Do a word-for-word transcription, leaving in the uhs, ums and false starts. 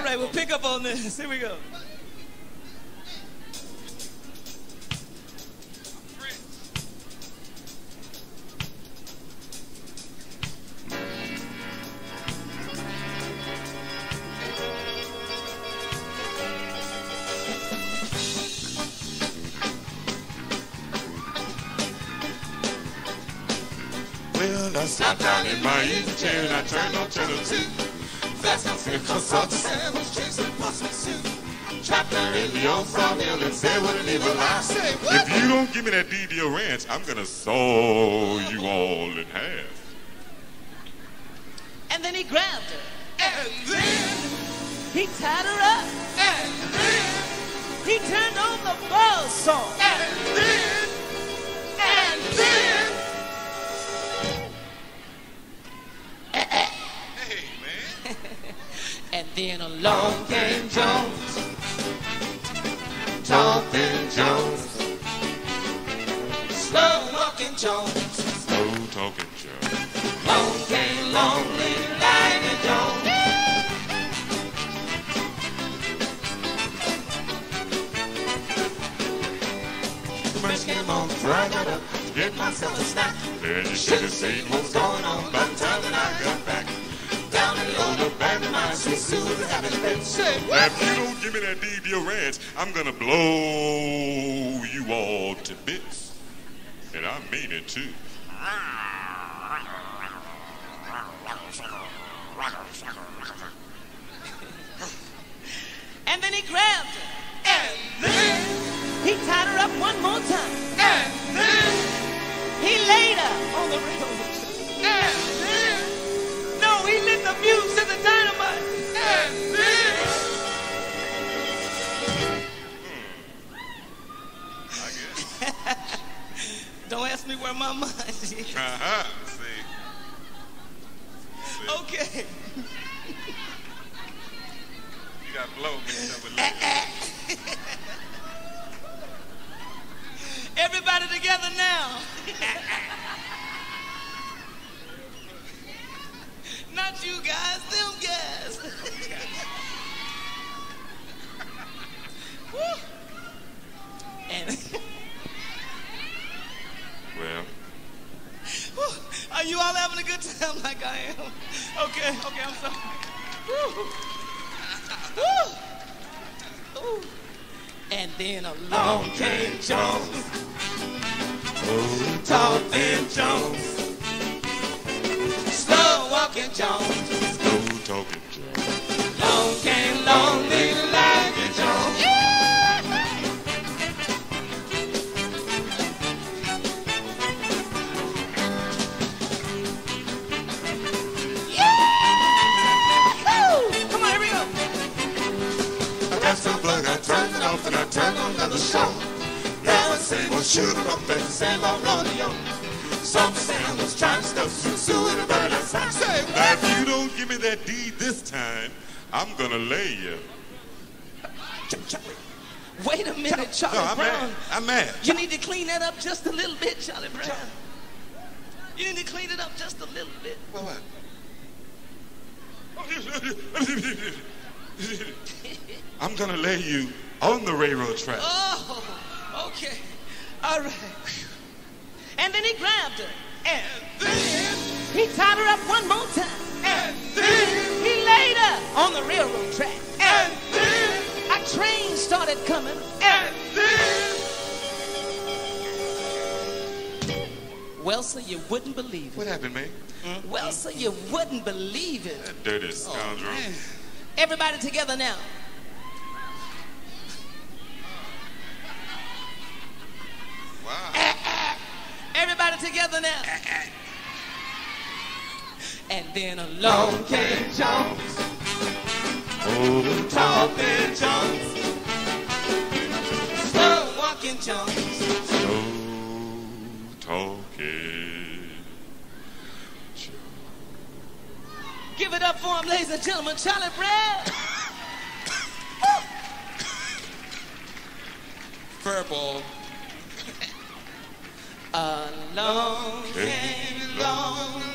right, we'll pick up on this. Here we go. Well, I sat down in my easy chair and I turned on channel two. Fast and said, cause Salt Sam was chasing Pussy Sue. Trapped her in the old sawmill and said what an evil lie. Say, what? If you don't give me that D D O ranch, I'm gonna saw you all in half. And then he grabbed her. And then he tied her up. And then he turned on the buzz saw. And then And then And then along came Jones, talking Jones, slow walking Jones, slow talking Jones. Long came lonely Lightning Jones. First came on before I got up to get myself a snack. Then you should have seen what's going on by the time that I got back. Down in the old abandoned mine, Sweet Sue was having a fit. Say, what? If you don't give me that D D O ranch, I'm gonna blow you all to bits. And I mean it too. And then he grabbed her. And then he tied her up one more time. And then he laid her on the railroad. And then no, he lit the fuse to the dynamite. And then hmm. I guess. Don't ask me where my mind is. Uh-huh. See. See. Okay. You got blow mixed up with liquor. Everybody together now. Not you guys, them guys. Woo. And well, woo. Are you all having a good time like I am? Okay, okay, I'm sorry. Woo. Woo. Ooh. And then along came Jones, oh, talking Jones, slow walking Jones, slow talking Jones. Long came lonely Lightning Jones. And I turned on another show. Now I say, well, shoot him up and Sam on rodeo. Some Sam was trying to stuff Sue Sue in a bird outside. Say, now if you don't give me that deed this time, I'm gonna lay you. Wait a minute, Charlie no, I'm Brown. Mad. I'm mad. You need to clean that up just a little bit, Charlie Brown. You need to clean it up just a little bit. Well, what? I'm gonna lay you on the railroad track. Oh, okay. All right. And then he grabbed her. And then he tied her up one more time. And then he laid her on the railroad track. And then a train started coming. And then well, sir, you wouldn't believe it. What happened, man? Mm-hmm. Well, sir, you wouldn't believe it. That dirty scoundrel. Oh, everybody together now. Wow. Everybody together now. And then along came Jones. Oh, talking Jones. Slow walking Jones. Slow talking Jones. Give it up for him, ladies and gentlemen. Charlie Brown. Purple. Along came long